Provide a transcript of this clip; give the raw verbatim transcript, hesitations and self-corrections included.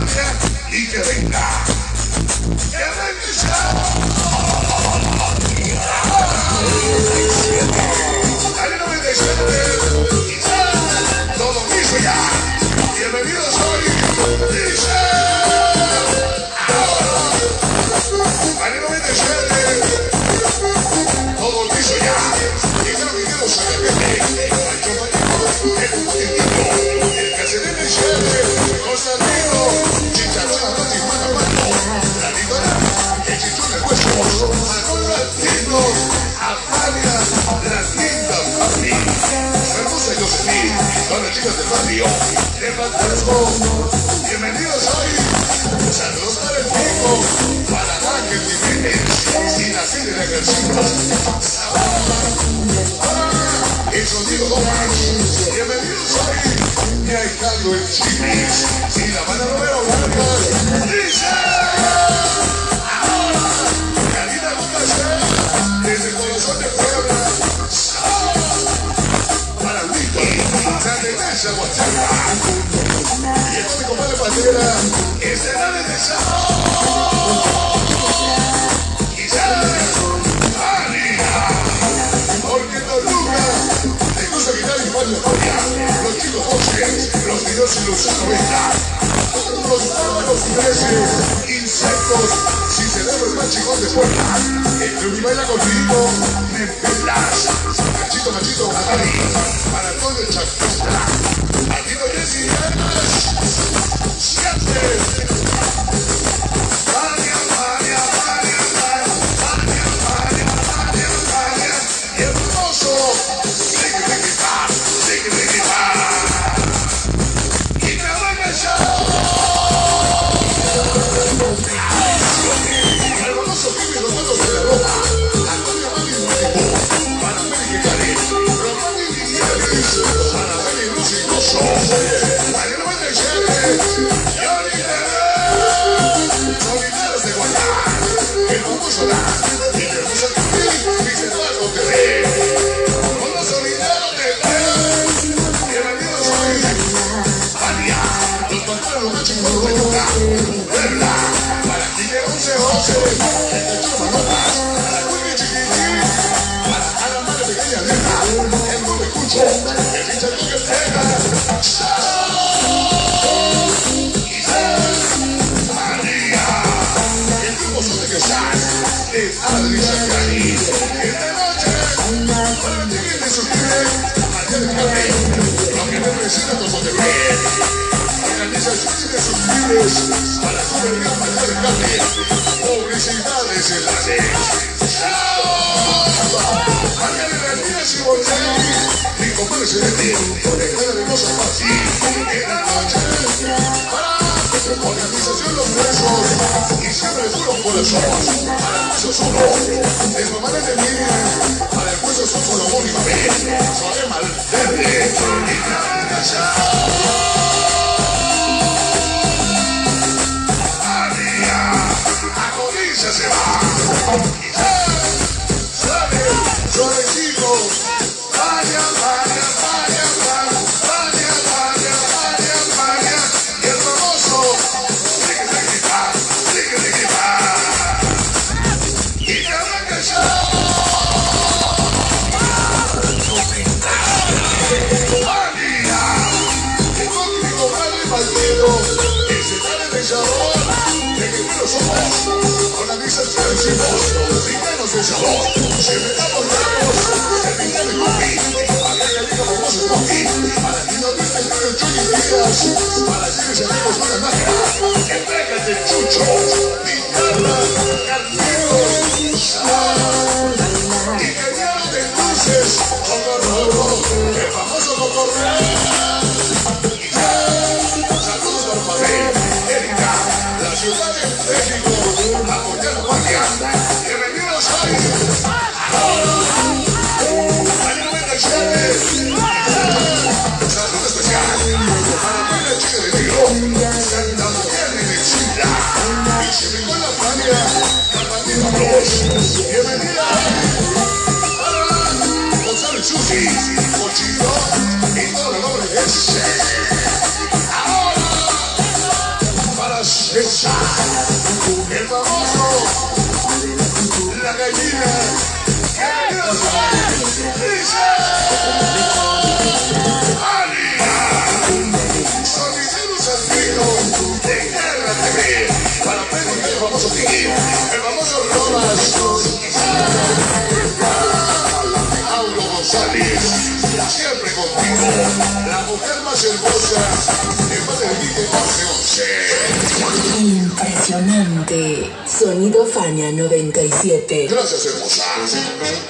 campaña y que venga. ¡Que venga ya! Año noventa y siete, quizá todo listo ya. Bienvenidos hoy, dice. Año noventa y siete, todo listo ya. Y creo que quiero saber que el macho mayor, el putitito, el caserero y chévere, Constantino, Chicharrón, no te manda mano, la Nicolás, el chichón de huesos, Manuel Latino, Amalia, las lindas papi, hermosa Jocelyn, todas las chicas del barrio, de Fantasmo, bienvenidos hoy, saludos para el pico, para Ángel Jiménez, sin hacer el ejercicio, el sonido Gómez, bienvenidos hoy, mi ahijado el Chimis, sin la mano no veo larga, dice, ahora, Karina Gómez, desde el corazón de Puebla, para Wiki, Santa Inés, Aguachapa, y el cómico Padre Pantera, escenarios de sabor, quizás, María, porque Toluca, te gusta quitar y igual la historia, los chicos bosques, los videos y los noventa, los pájaros ingleses, insectos, sin cerebro el más chingón de Puebla, el club y baila contigo, me pelas, machito, machito, Natali, para todo el chapista, aquí no hay ideas, siempre, María, María, María, María, María, María, María, y hermoso, sigue, sigue, pa, sigue, sigue, pa, y me van a echar. Hermoso Pipi, los matos de la ropa, Antonio Mami Músico, para América Cari, Román y Guillermis, para Beni Luz y Gozo, Mario noventa y siete, Johnny Bebé, Solidaros de Guadalajara, el famoso La, y Teresa Turín, Luis Eduardo T V, con los Solidaros de T V, bienvenidos hoy, María, los pantalones los más chingones de Yuca, Puebla, para Tigre once once, el Techo Manotas, para Cuique Chiquitín, para a la madre pequeña nena, el no me escucho, el Richard que pega, María, el grupo Sote que estás, es Adri Sacani, esta noche, para el Tigre de Suscribe, María del Café, lo que representa tu Montevideo, organizaciones de suscribes, para tu verga María del Café, publicidades en la red, María de las Díaz y Bolsani, mi compadre Celeste, conectada de cosas fácil, en la noche, para organización Los Presos, y siempre de puro corazón, para el Hueso Solo, de mamá de Miriam, para el Hueso Solo Solomón y Mabel, Soy Malverde, y la casa. María, agoniza se va, y sale, suavecito, María, María, María, María, María, María, María, y el famoso, sigue, sigue, va, sigue, sigue, va, y te arranca ya. María, el cómico Padre Maldito, ese tal de sabor, de que no somos, con la misa que decimos, mexicanos de sabor, siempre damos ramos, el pinta de cookie, para que diga como se cookie, para que no viste el Johnny Díaz, para decirles amigos con la magia, entrégate chucho, guitarra, carneros, sal, ingeniero de luces, cocorro, el famoso cocorro. Saludos para Fabel, Erika, la ciudad de México, apoyando Guardia. Bienvenidos hoy. Año noventa y siete. Saludo especial para Buena Chica de Negro, Santa Mujer de Mexicla, y se me con la familia, Carpatino Bros. Bienvenida para González Susi, Cochito, y todo el nombre es. Para Rodas de Sal. El famoso, la gallina. ¡Bienvenidos a Dice Sonideros Antiguos de Guerra T V. Para pedir el famoso Tiki, el famoso Rodas. Auro González, siempre contigo, la mujer más hermosa de Madrid de once. Impresionante. Sonido Fania noventa y siete. Gracias, hermosa.